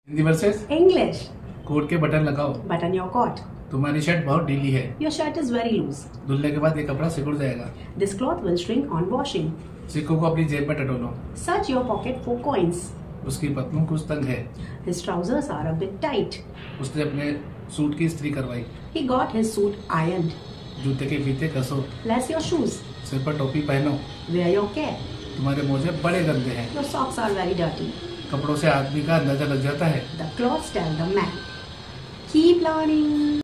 Hindi versus English. Coat के button लगाओ। Button your coat. तुम्हारी शर्ट बहुत ढीली है। Your shirt is very loose. धुलने के बाद ये कपड़ा सिकुड़ जाएगा। This cloth will shrink on washing. सिक्कों को अपनी जेब में टटोलो। Search your pocket for coins. उसकी पतलून कुछ तंग है। His trousers are a bit tight. उसने अपने सूट की इस्त्री करवाई। He got his suit ironed. जूते के फीते कसो। Lace your shoes. सिर पर टोपी पहनो। Wear your cap. तुम्हारे मोजे बड़े गंदे हैं। Your socks are very dirty. कपड़ों से आदमी का अंदाजा लग जाता है। The clothes tell the man. Keep learning.